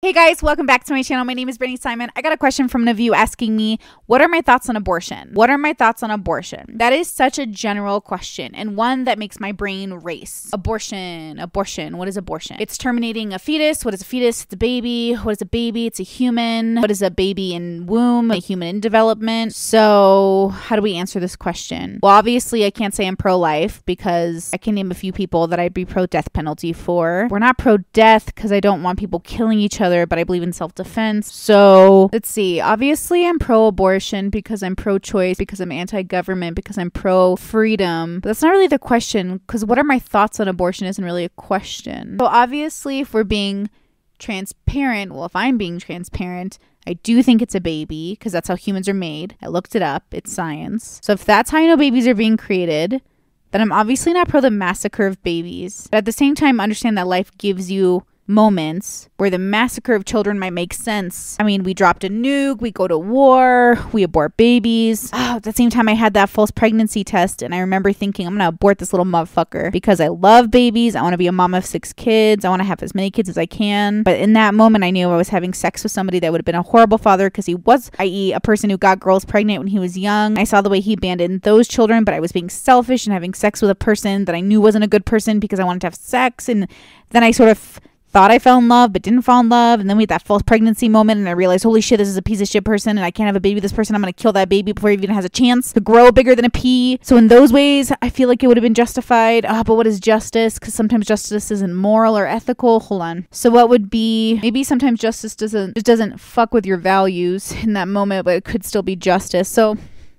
Hey guys, welcome back to my channel. My name is Brittany Simon. I got a question from one of you asking me, what are my thoughts on abortion? What are my thoughts on abortion? That is such a general question and one that makes my brain race. Abortion. What is abortion? It's terminating a fetus. What is a fetus? It's a baby. What is a baby? It's a human. What is a baby in womb? A human in development. So how do we answer this question? Well, obviously I can't say I'm pro-life because I can name a few people that I'd be pro-death penalty for. We're not pro-death because I don't want people killing each other, but I believe in self-defense. So let's see. Obviously, I'm pro-abortion because I'm pro-choice, because I'm anti-government, because I'm pro-freedom. But that's not really the question, because what are my thoughts on abortion isn't really a question. So obviously, if we're being transparent, well, if I'm being transparent, I do think it's a baby because that's how humans are made. I looked it up. It's science. So if that's how I know babies are being created, then I'm obviously not pro the massacre of babies. But at the same time, understand that life gives you moments where the massacre of children might make sense. I mean, we dropped a nuke, we go to war, we abort babies. Oh, at the same time, I had that false pregnancy test, and I remember thinking, I'm gonna abort this little motherfucker because I love babies. I want to be a mom of 6 kids. I want to have as many kids as I can. But in that moment, I knew I was having sex with somebody that would have been a horrible father because he was, i.e., a person who got girls pregnant when he was young. I saw the way he abandoned those children, but I was being selfish and having sex with a person that I knew wasn't a good person because I wanted to have sex. And then I sort of thought I fell in love but didn't fall in love, and then we had that false pregnancy moment and I realized, holy shit, this is a piece of shit person and I can't have a baby with this person. I'm gonna kill that baby before he even has a chance to grow bigger than a pea. So in those ways I feel like it would have been justified. But what is justice? Because sometimes justice isn't moral or ethical. Hold on. So what would be, maybe sometimes justice doesn't fuck with your values in that moment, but it could still be justice. So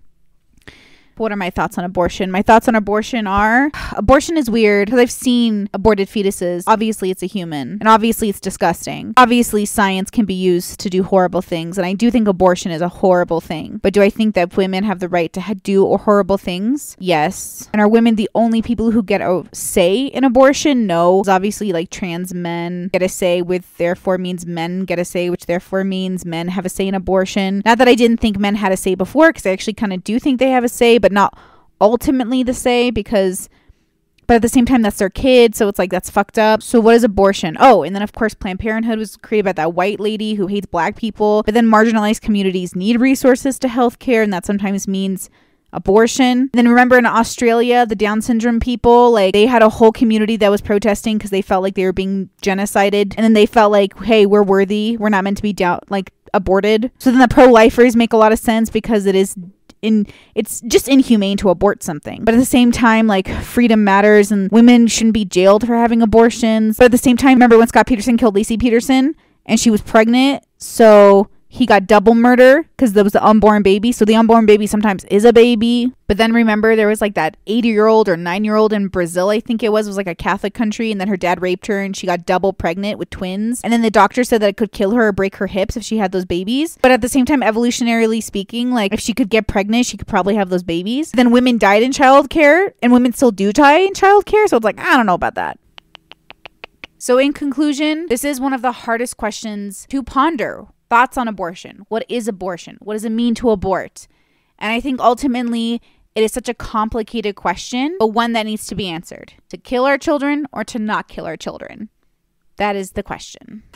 what are my thoughts on abortion? My thoughts on abortion are, abortion is weird because I've seen aborted fetuses. Obviously, it's a human. And obviously, it's disgusting. Obviously, science can be used to do horrible things. And I do think abortion is a horrible thing. But do I think that women have the right to do horrible things? Yes. And are women the only people who get a say in abortion? No. Because obviously, like, trans men get a say, which therefore means men get a say, which therefore means men have a say in abortion. Not that I didn't think men had a say before, because I actually kind of do think they have a say, but not ultimately the say, but at the same time that's their kid, so it's like that's fucked up. So what is abortion? Oh, and then of course Planned Parenthood was created by that white lady who hates black people, but then marginalized communities need resources to healthcare, and that sometimes means abortion. And then remember in Australia, the Down syndrome people, like, they had a whole community that was protesting because they felt like they were being genocided, and then they felt like, hey, we're worthy, we're not meant to be aborted. So then the pro-lifers make a lot of sense because it's just inhumane to abort something. But at the same time, like, freedom matters and women shouldn't be jailed for having abortions. But at the same time, remember when Scott Peterson killed Lacey Peterson and she was pregnant? So he got double murder because there was the unborn baby. So the unborn baby sometimes is a baby. But then remember there was like that 80-year-old or 9-year-old in Brazil, I think it was like a Catholic country, and then her dad raped her and she got double pregnant with twins. And then the doctor said that it could kill her or break her hips if she had those babies. But at the same time, evolutionarily speaking, like, if she could get pregnant, she could probably have those babies. Then women died in childcare, and women still do die in childcare. So it's like, I don't know about that. So in conclusion, this is one of the hardest questions to ponder. Thoughts on abortion. What is abortion? What does it mean to abort? And I think ultimately it is such a complicated question, but one that needs to be answered. To kill our children or to not kill our children? That is the question.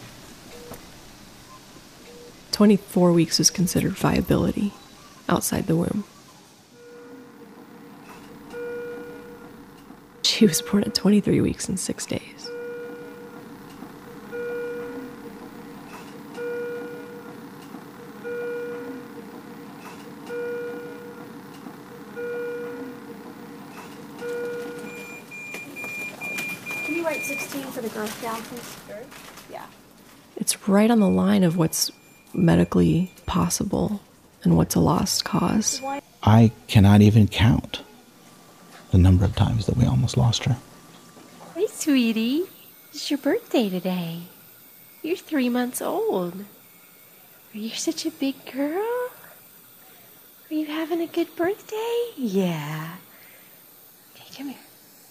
24 weeks was considered viability outside the womb. She was born at 23 weeks and 6 days. Can you write 16 for the growth down, please? Yeah. It's right on the line of what's medically possible and what's a lost cause. I cannot even count the number of times that we almost lost her. Hey, sweetie. It's your birthday today. You're 3 months old. Are you such a big girl? Are you having a good birthday? Yeah. Okay, come here.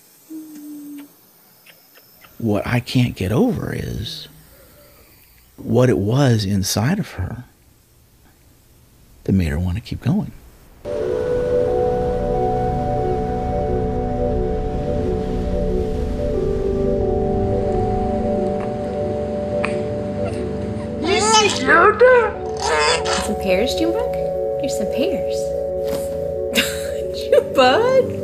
What I can't get over is what it was inside of her that made her want to keep going. Some pears, Junebug? Here's some pears. Junebug?